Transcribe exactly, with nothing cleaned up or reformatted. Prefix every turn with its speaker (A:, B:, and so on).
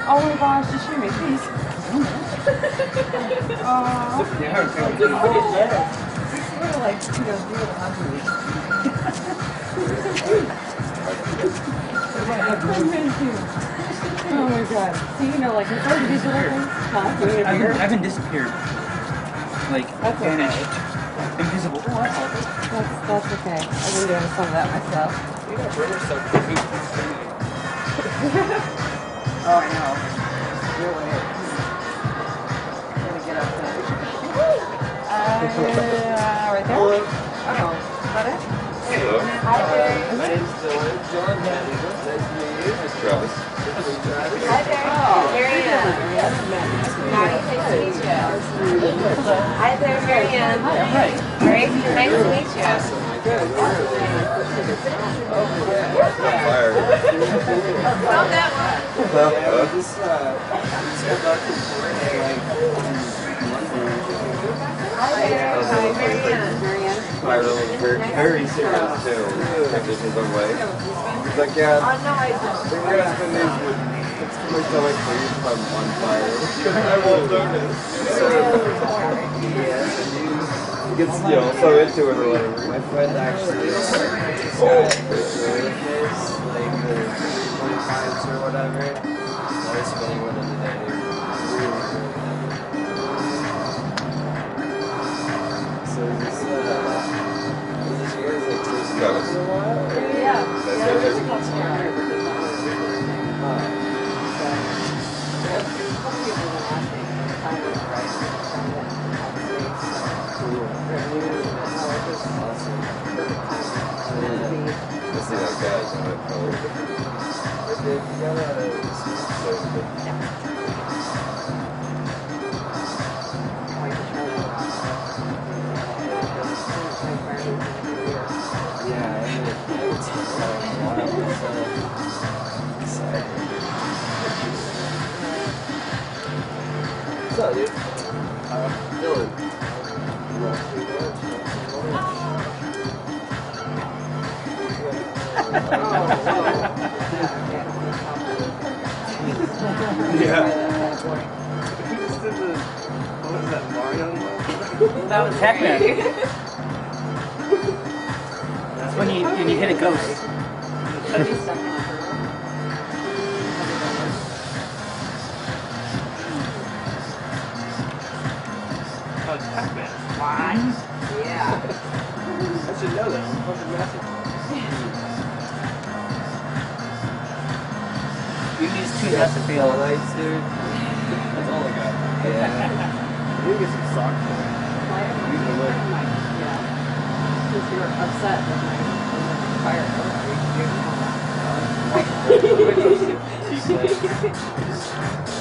A: Oh my gosh, did she make these? Oh.
B: Yeah, her
A: Oh, sort of like, you know, real ugly. Oh my god. See, you know, like, it's hard to these little things. Huh?
B: I've been, I've been disappeared. Like,
A: That's
B: vanished.
A: okay.
B: Invisible. Oh, that's awful.
A: That's, that's okay. I've been doing some of that myself.
C: You know, brother's so cute.
A: Oh, I know. Really is. I'm gonna get up there. Uh, right there? Uh-oh. Is that it?
C: Hello.
A: Hi, Jerry.
C: My name's Dylan. John. Nice to meet you. Nice Travis.
D: Hi there.
A: Oh,
D: Marianne. Howdy, nice to meet you. Hi there, Marianne.
B: Right.
D: Great, nice to meet you.
C: Fire.
D: Not that one.
C: Well, uh, this, uh, this got back from Florida, like, in London.
D: Hi there. Hi, Marianne.
A: Marianne.
C: Viral and very, very serious, too. Transitions on way. He's like, yeah,
D: Oh, no, I don't.
C: the rest of these would, it's too much so much for you if I'm on fire. I won't notice. So, yes, and you gets, you know, so into it or whatever. My friend actually is this guy with his, like, the twenty-fives or whatever. I was spending with him today, dude. Really, really So is this, uh, is this you guys, like, close together for a while?
D: Yeah. Yeah, there's a couple here.
C: Let's see that guys on that color. But Dave, you gotta so yeah, I ended up I would say so excited. What's up, dude? Uh, Dylan. Yeah. We just did the, what was that, Mario one?
B: That was Pac-Man. That's when you, when you hit a ghost. Oh, it's Pac-Man. Why?
A: Yeah.
C: I should know that. I'm fucking massive.
B: You use two has to fail.
C: Lights, dude. That's all I got. Yeah. We get some sock for it. You can look.
A: Yeah. Because you're upset with my fire.
C: She's like,